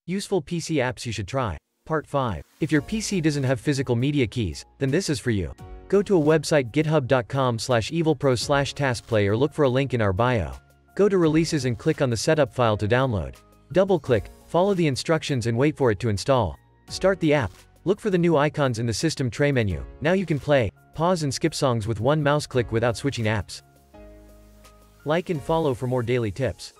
Useful PC apps you should try. Part 5. If your PC doesn't have physical media keys, then this is for you. Go to a website github.com/evilpro/taskplay or look for a link in our bio. Go to Releases and click on the setup file to download. Double-click, follow the instructions and wait for it to install. Start the app. Look for the new icons in the system tray menu. Now you can play, pause and skip songs with one mouse click without switching apps. Like and follow for more daily tips.